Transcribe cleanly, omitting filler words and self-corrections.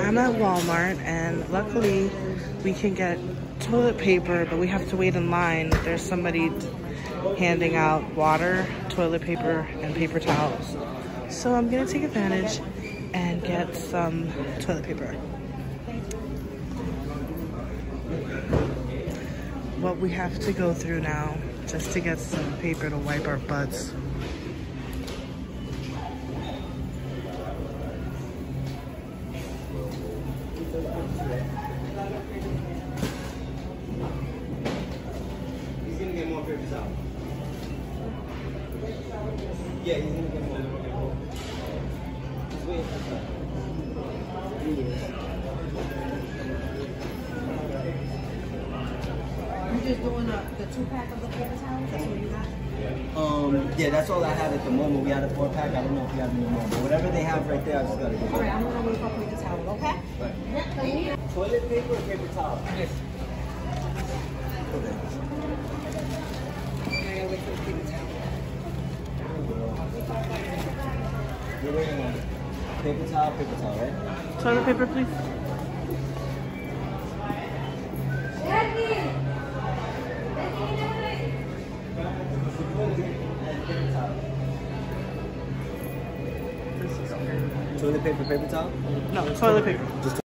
I'm at Walmart and luckily we can get toilet paper, but we have to wait in line. There's somebody handing out water, toilet paper, and paper towels. So I'm gonna take advantage and get some toilet paper. What we have to go through now just to get some paper to wipe our butts. He's gonna get more papers out. Yeah, he's gonna get more. Just wait. You just doing the 2-pack of the paper towels? That's what you got? Yeah, that's all I had at the moment. We had a 4-pack. I don't know if we have any more, but whatever they have right there, I just gotta get. All right, I'm gonna wait for paper towel, okay? Right. Yeah. Toilet paper or paper towel? Yes. Okay. I gotta wait for the paper towel. You're waiting on paper towel, right? Toilet paper, please. Toilet paper, paper towel? No, toilet paper. Just